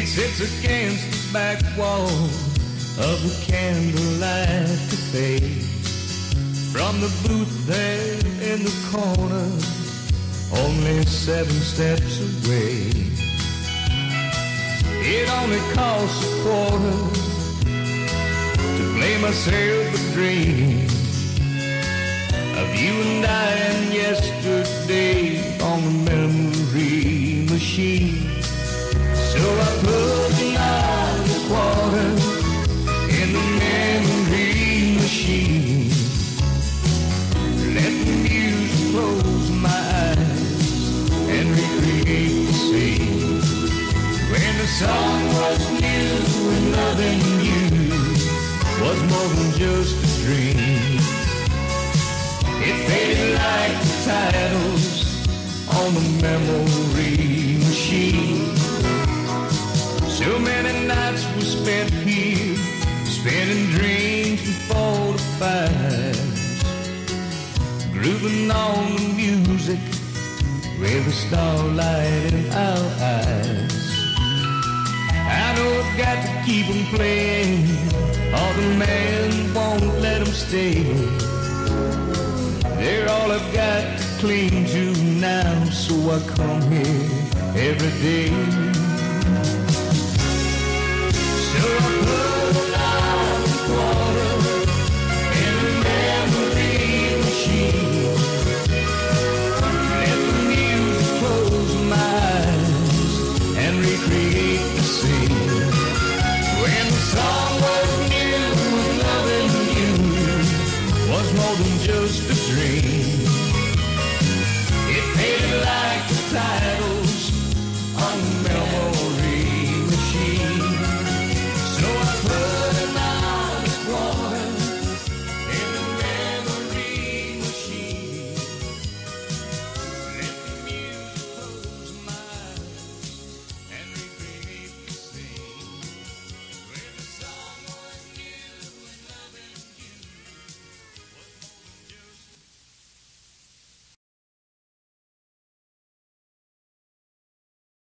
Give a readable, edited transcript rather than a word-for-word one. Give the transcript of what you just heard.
It sits against the back wall of the candlelight cafe. From the booth there in the corner, only 7 steps away. It only costs a quarter to play myself a dream of you and I and yesterday on the memory machine. So I put another quarter in the memory machine. Let the music close my eyes and recreate the scene. When the song was new and loving you was more than just a dream. It faded like the titles on the memory machine. So many nights were spent here, spinning dreams from 4 to 5, grooving on the music with the starlight in our eyes. I know I've got to keep them playing, or the man won't let them stay. They're all I've got to cling to now, so I come here every day. So I put another quarter in the memory machine. Let the music close my eyes and recreate the scene. When the song was new and loving you was more than just a